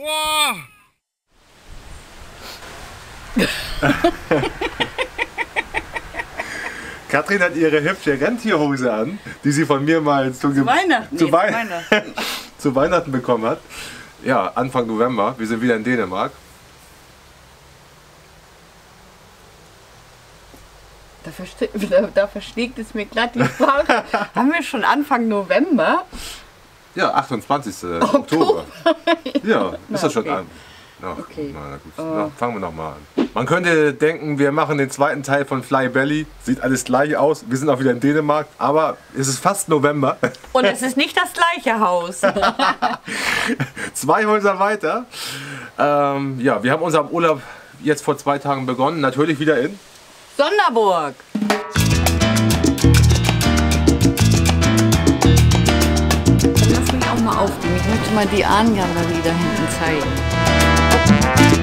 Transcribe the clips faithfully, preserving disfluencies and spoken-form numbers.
Wow. Katrin hat ihre hübsche Rentierhose an, die sie von mir mal zu, zu Weihnachten, zu, nee, Wei zu Weihnachten. zu Weihnachten bekommen hat. Ja, Anfang November. Wir sind wieder in Dänemark. Da, verste da, da verschlägt es mir glatt die Sprache. Haben wir schon Anfang November? Ja, achtundzwanzigsten Oktober. Ja, ist Na, das schon okay. an. Ach, Okay. na gut. Oh. Na, fangen wir nochmal an. Man könnte denken, wir machen den zweiten Teil von Fly Belly. Sieht alles gleich aus. Wir sind auch wieder in Dänemark, aber es ist fast November. Und es ist nicht das gleiche Haus. Zwei Häuser weiter. Ähm, ja, wir haben unseren Urlaub jetzt vor zwei Tagen begonnen. Natürlich wieder in Sonderburg. Dann lass mich auch mal aufnehmen. Ich möchte mal die Ahnengalerie da hinten zeigen.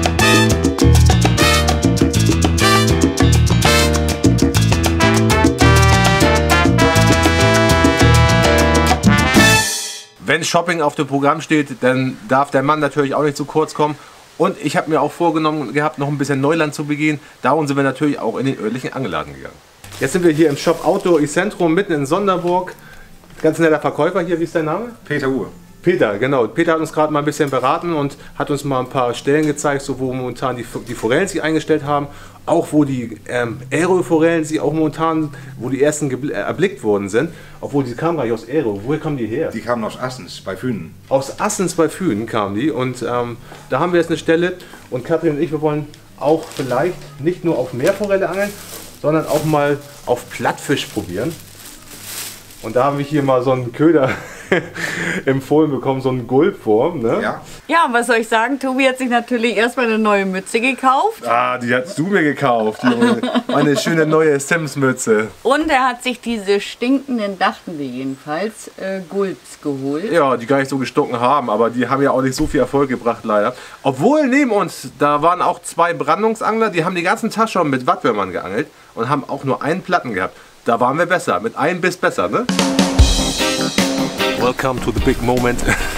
Wenn Shopping auf dem Programm steht, dann darf der Mann natürlich auch nicht zu kurz kommen. Und ich habe mir auch vorgenommen gehabt, noch ein bisschen Neuland zu begehen. Darum sind wir natürlich auch in den örtlichen Angelladen gegangen. Jetzt sind wir hier im Shop Outdoor Icentrum mitten in Sonderburg. Ganz netter Verkäufer hier. Wie ist dein Name? Peter Uhr. Peter, genau. Peter hat uns gerade mal ein bisschen beraten und hat uns mal ein paar Stellen gezeigt, so wo momentan die, die Forellen sich eingestellt haben. Auch wo die ähm, Aero-Forellen sich auch momentan, wo die ersten erblickt worden sind. Obwohl die kamen gar nicht aus Aero. Woher kommen die her? Die kamen aus Assens bei Fünen. Aus Assens bei Fünen kamen die und ähm, da haben wir jetzt eine Stelle und Katrin und ich, wir wollen auch vielleicht nicht nur auf Meerforelle angeln, sondern auch mal auf Plattfisch probieren. Und da haben wir hier mal so einen Köder empfohlen bekommen, so einen Gulpwurm. Ne? Ja. Ja, was soll ich sagen? Tobi hat sich natürlich erstmal eine neue Mütze gekauft. Ah, die hast du mir gekauft. Die, meine schöne neue Sims-Mütze. Und er hat sich diese stinkenden, dachten wir jedenfalls, äh, Gulps geholt. Ja, die gar nicht so gestunken haben, aber die haben ja auch nicht so viel Erfolg gebracht, leider. Obwohl neben uns, da waren auch zwei Brandungsangler, die haben die ganzen Tag schon mit Wattwürmern geangelt und haben auch nur einen Platten gehabt. Da waren wir besser, mit einem Biss besser, ne? Welcome to the big moment.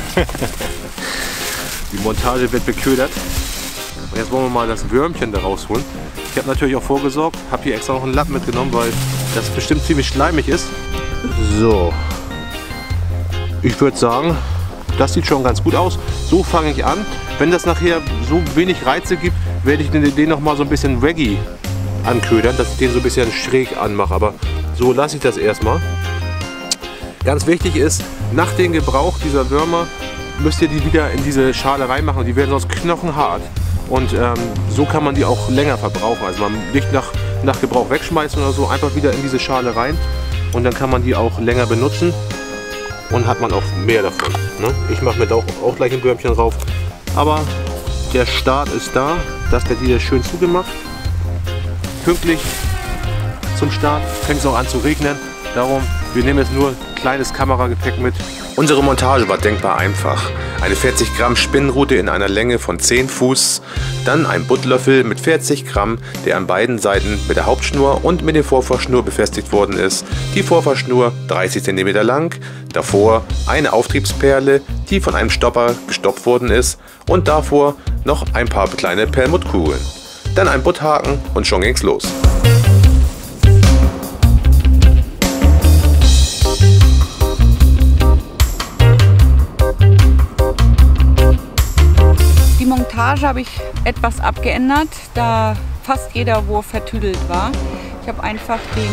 Die Montage wird beködert. Und jetzt wollen wir mal das Würmchen da rausholen. Ich habe natürlich auch vorgesorgt, habe hier extra noch einen Lappen mitgenommen, weil das bestimmt ziemlich schleimig ist. So. Ich würde sagen, das sieht schon ganz gut aus. So fange ich an. Wenn das nachher so wenig Reize gibt, werde ich den, den noch mal so ein bisschen Reggae anködern, dass ich den so ein bisschen schräg anmache. Aber so lasse ich das erstmal. Ganz wichtig ist, nach dem Gebrauch dieser Würmer müsst ihr die wieder in diese Schale reinmachen. Die werden sonst knochenhart. Und ähm, so kann man die auch länger verbrauchen. Also man nicht nach, nach Gebrauch wegschmeißen oder so, einfach wieder in diese Schale rein. Und dann kann man die auch länger benutzen. Und hat man auch mehr davon. Ne? Ich mache mir da auch, auch gleich ein Würmchen drauf. Aber der Start ist da. Das wird hier schön zugemacht. Pünktlich zum Start fängt es auch an zu regnen. Darum, wir nehmen jetzt nur kleines Kameragepäck mit. Unsere Montage war denkbar einfach. Eine vierzig Gramm Spinnrute in einer Länge von zehn Fuß, dann ein Buttlöffel mit vierzig Gramm, der an beiden Seiten mit der Hauptschnur und mit der Vorfahrschnur befestigt worden ist. Die Vorfahrschnur dreißig Zentimeter lang, davor eine Auftriebsperle, die von einem Stopper gestoppt worden ist und davor noch ein paar kleine Perlmuttkugeln. Dann ein Butthaken und schon ging's los. Die Montage habe ich etwas abgeändert, da fast jeder Wurf vertüdelt war. Ich habe einfach den,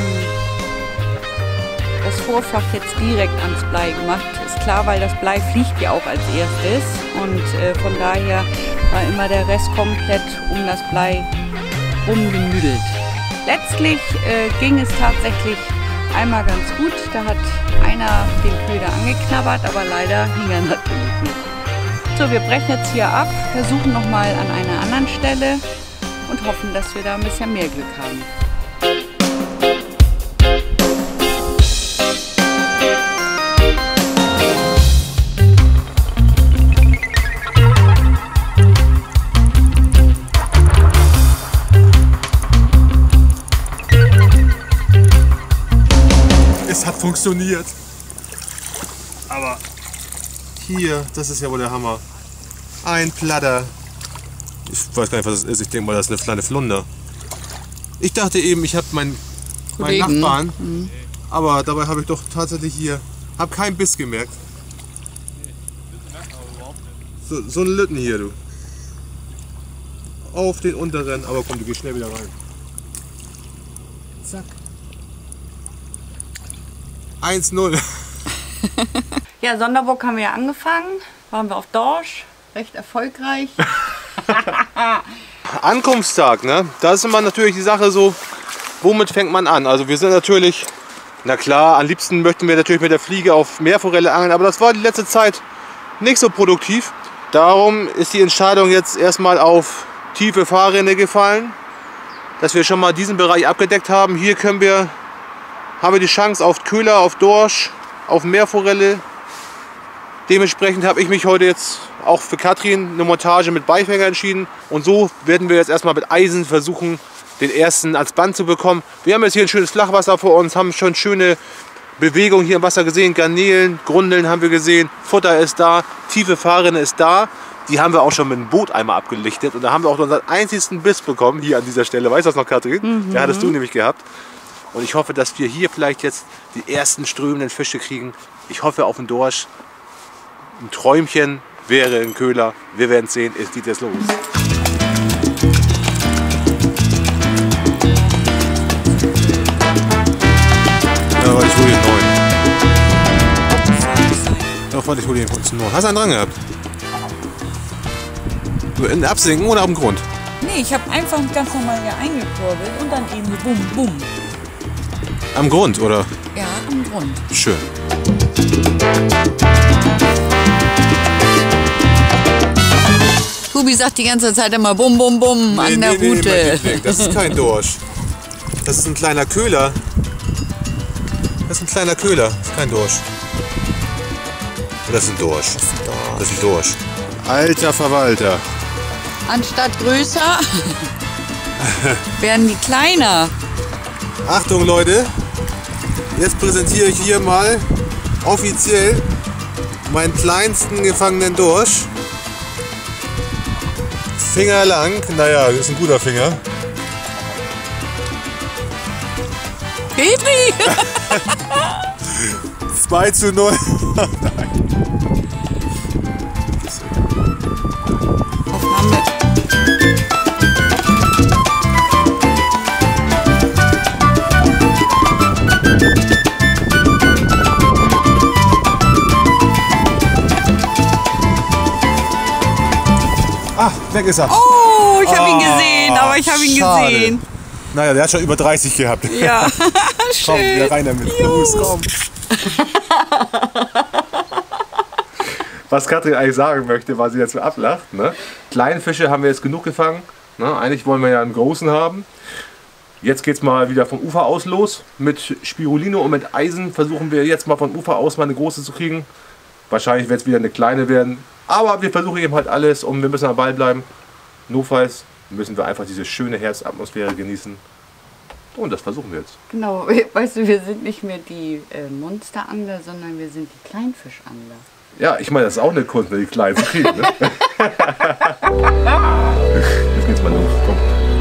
das Vorfach jetzt direkt ans Blei gemacht. Ist klar, weil das Blei fliegt ja auch als erstes und äh, von daher war immer der Rest komplett um das Blei rumgenüdelt. Letztlich äh, ging es tatsächlich einmal ganz gut. Da hat einer den Köder angeknabbert, aber leider hing er natürlich nicht. So, wir brechen jetzt hier ab, versuchen nochmal an einer anderen Stelle und hoffen, dass wir da ein bisschen mehr Glück haben. Es hat funktioniert. Aber hier, das ist ja wohl der Hammer. Ein Platter. Ich weiß gar nicht, was das ist. Ich denke mal, das ist eine kleine Flunder. Ich dachte eben, ich habe meinen mein Nachbarn, mhm. aber dabei habe ich doch tatsächlich hier, habe keinen Biss gemerkt. So, so ein Lütten hier, du. Auf den unteren, aber komm, du gehst schnell wieder rein. Zack. eins null. Ja, Sonderburg haben wir ja angefangen. Waren wir auf Dorsch. Recht erfolgreich. Ankunftstag, ne? Da ist immer natürlich die Sache so, womit fängt man an? Also wir sind natürlich, na klar, am liebsten möchten wir natürlich mit der Fliege auf Meerforelle angeln, aber das war die letzte Zeit nicht so produktiv. Darum ist die Entscheidung jetzt erstmal auf tiefe Fahrrinne gefallen, dass wir schon mal diesen Bereich abgedeckt haben. Hier können wir, haben wir die Chance auf Köhler, auf Dorsch, auf Meerforelle. Dementsprechend habe ich mich heute jetzt auch für Katrin eine Montage mit Beifänger entschieden. Und so werden wir jetzt erstmal mit Eisen versuchen, den ersten ans Band zu bekommen. Wir haben jetzt hier ein schönes Flachwasser vor uns, haben schon schöne Bewegung hier im Wasser gesehen. Garnelen, Grundeln haben wir gesehen, Futter ist da, tiefe Fahrrinne ist da. Die haben wir auch schon mit dem Boot einmal abgelichtet. Und da haben wir auch unseren einzigsten Biss bekommen, hier an dieser Stelle. Weißt du das noch, Katrin? Mhm. Den hattest du nämlich gehabt. Und ich hoffe, dass wir hier vielleicht jetzt die ersten strömenden Fische kriegen. Ich hoffe auf den Dorsch. Ein Träumchen wäre ein Köhler. Wir werden es sehen. Es geht jetzt los. Ja, warte, ich hole den neuen. Doch, warte, ich hole den neuen. Hast du einen dran gehabt? In Absinken oder auf dem Grund? Nee, ich habe einfach ganz normal hier eingekurbelt und dann eben bum, bum. Am Grund, oder? Ja, am Grund. Schön. Hubi sagt die ganze Zeit immer bum, bum, bum nee, an der nee, Rute. Nee, das ist kein Dorsch. Das ist ein kleiner Köhler. Das ist ein kleiner Köhler, das ist kein Dorsch. Das ist ein Dorsch. Das ist ein Dorsch. Das ist ein Dorsch. Alter Verwalter. Anstatt größer werden die kleiner. Achtung Leute, jetzt präsentiere ich hier mal offiziell meinen kleinsten gefangenen Dorsch. Finger lang, naja, das ist ein guter Finger. Petri! zwei zu null. Aufnahme. Ah, weg ist er. Oh, ich habe ihn gesehen, aber ich habe ihn schade. gesehen. Naja, der hat schon über dreißig gehabt. Ja, schön. Komm, wieder rein damit. Los, komm. Was Katrin eigentlich sagen möchte, was sie jetzt so ablacht. Ne? Kleine Fische haben wir jetzt genug gefangen. Ne? Eigentlich wollen wir ja einen großen haben. Jetzt geht es mal wieder vom Ufer aus los. Mit Spirulino und mit Eisen versuchen wir jetzt mal vom Ufer aus mal eine große zu kriegen. Wahrscheinlich wird es wieder eine kleine werden. Aber wir versuchen eben halt alles und wir müssen am Ball bleiben. Notfalls müssen wir einfach diese schöne Herzatmosphäre genießen. Und das versuchen wir jetzt. Genau, weißt du, wir sind nicht mehr die äh, Monsterangler, sondern wir sind die Kleinfischangler. Ja, ich meine, das ist auch eine Kunst, die kleinen zu kriegen. Ne? Jetzt geht's mal los. Komm.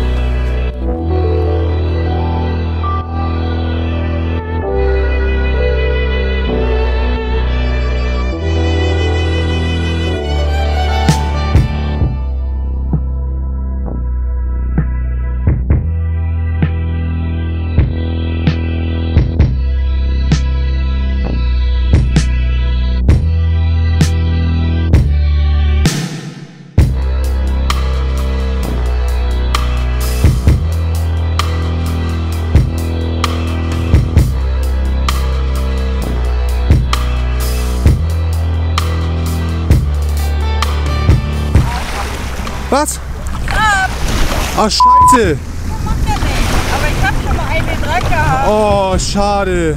Was? Ab! Oh, Scheiße! Das macht ja nichts. Aber ich hab schon mal einen dran gehabt. Oh, schade.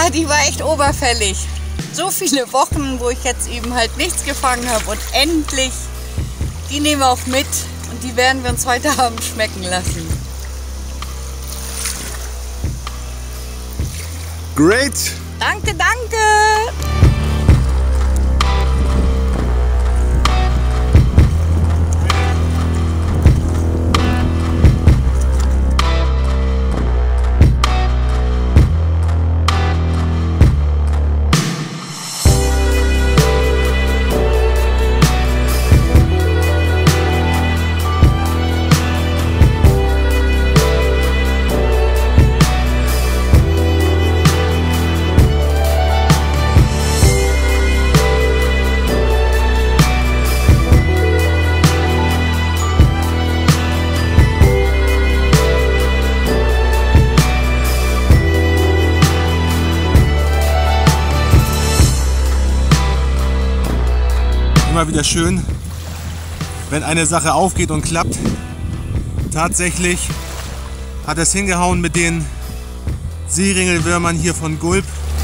Ja, die war echt oberfällig. So viele Wochen, wo ich jetzt eben halt nichts gefangen habe und endlich, die nehmen wir auch mit und die werden wir uns heute Abend schmecken lassen. Great! Danke, danke! Immer wieder schön, wenn eine Sache aufgeht und klappt. Tatsächlich hat es hingehauen mit den Seeringelwürmern hier von Gulp.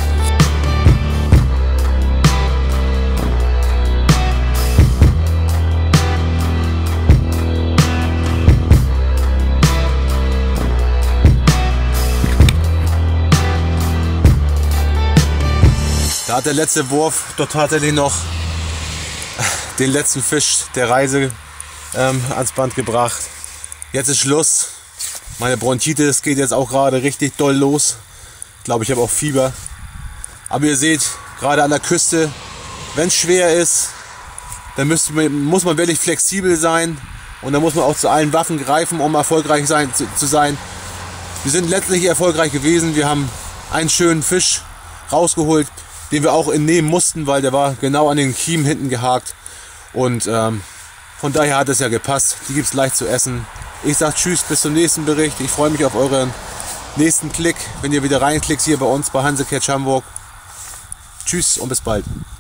Da hat der letzte Wurf doch tatsächlich noch den letzten Fisch der Reise ähm, ans Band gebracht. Jetzt ist Schluss. Meine Bronchitis geht jetzt auch gerade richtig doll los. Ich glaube, ich habe auch Fieber. Aber ihr seht, gerade an der Küste, wenn es schwer ist, dann müsst, muss man wirklich flexibel sein. Und dann muss man auch zu allen Waffen greifen, um erfolgreich sein, zu, zu sein. Wir sind letztlich erfolgreich gewesen. Wir haben einen schönen Fisch rausgeholt, den wir auch entnehmen mussten, weil der war genau an den Kiemen hinten gehakt. Und ähm, von daher hat es ja gepasst. Die gibt es leicht zu essen. Ich sage tschüss, bis zum nächsten Bericht. Ich freue mich auf euren nächsten Klick, wenn ihr wieder reinklickt hier bei uns bei Hansecatch Hamburg. Tschüss und bis bald.